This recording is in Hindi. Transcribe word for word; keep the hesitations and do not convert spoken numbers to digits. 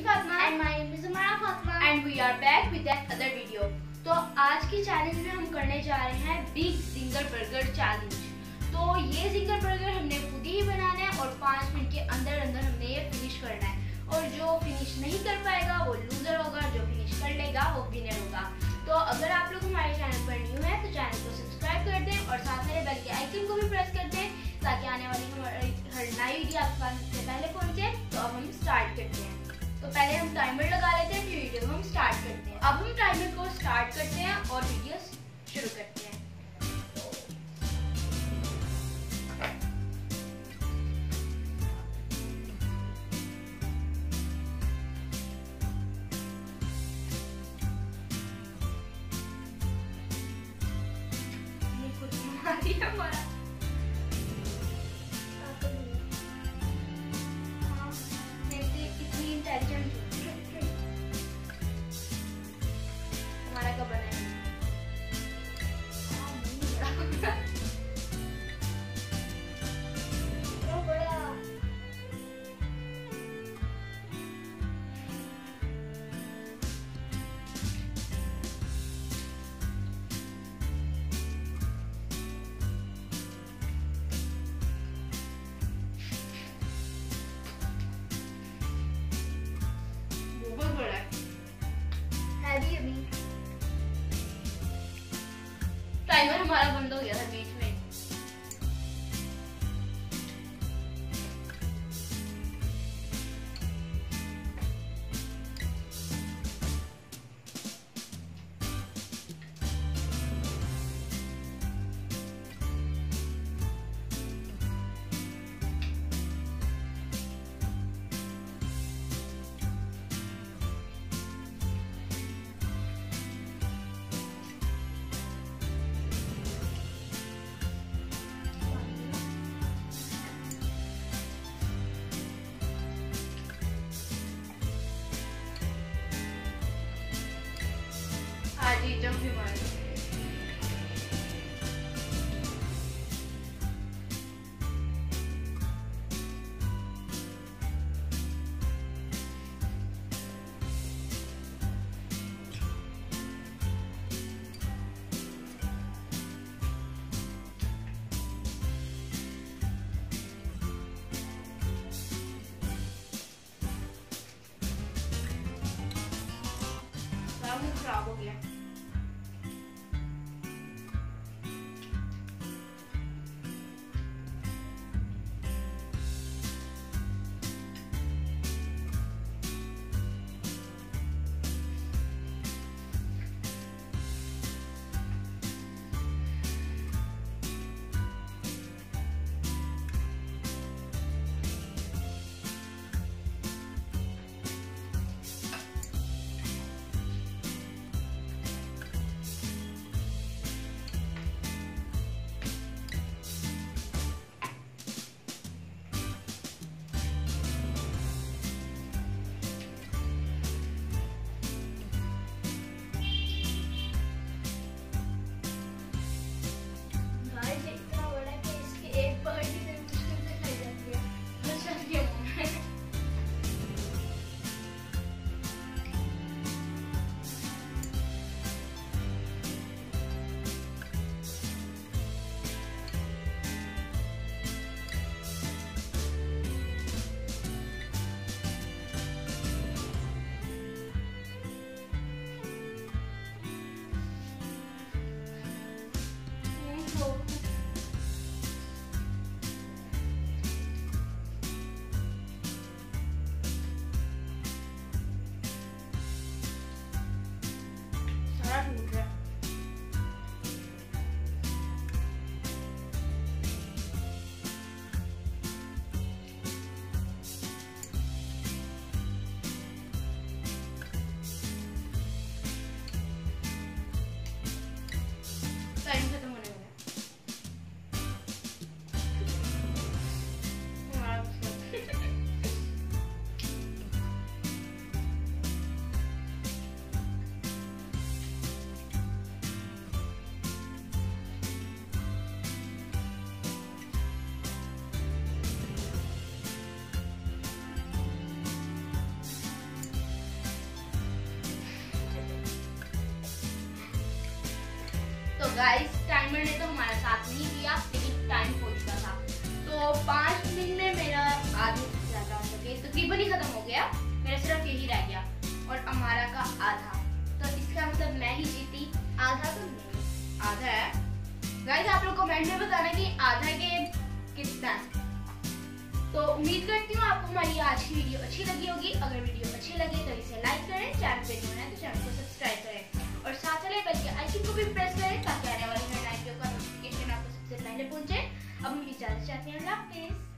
me Fatma. And my name is Amara Fatma. And we are back with that other video. तो आज की चैलेंज में हम करने जा रहे हैं बिग जिंगर बर्गर चैलेंज। तो ये जिंगर बर्गर हमने खुद ही बनाना है और पाँच मिनट के अंदर अंदर हमने ये फिनिश करना है। और जो फिनिश नहीं कर पाएगा वो लूजर होगा, जो फिनिश कर लेगा वो विनर होगा। तो अगर आप लोग हमारे चैनल पर न्यू है तो चैनल को सब्सक्राइब कर दें और साथ में बेल के आइकन को भी प्रेस कर दें ताकि आने वाली हमारी हर नई वीडियो आपके पास सबसे पहले पहुंचे। तो अब हम स्टार्ट करते हैं। तो पहले हम टाइमर लगा लेते हैं, फिर वीडियो को हम स्टार्ट करते हैं। अब हम टाइमर को स्टार्ट करते हैं और वीडियो शुरू करते हैं। हमारा इतनी इंटेलिजेंट हमारा कब बना है? टाइमर हमारा बंद हो गया था बीच में। जी जब भी मार खराब हो गया। गाइस टाइमर ने तो हमारा साथ नहीं दिया, लेकिन टाइम हो चुका था। तो पाँच मिनट में मेरा आधा ज्यादा हो गया, तकरीबन ही खत्म हो गया, मेरा सिर्फ यही रह गया और अमारा का आधा। तो इसका मतलब मैं ही जीती, आधा तो नहीं, आधा है। गाइस आप लोग कमेंट में बताना कि आधा के कितना है। तो उम्मीद करती हूँ आपको हमारी आज की वीडियो अच्छी लगी होगी। अगर वीडियो अच्छी लगे तो इसे लाइक करें, चैनल पे नए हैं तो चैनल को सब्सक्राइब करें और साथ वाले बेल के आइकन को भी प्रेस करें ताकि आने वाली हर नई वीडियो का नोटिफिकेशन आपको सबसे पहले पहुंचे। अब हम इजाजत चाहते हैं, अल्लाह हाफिज़।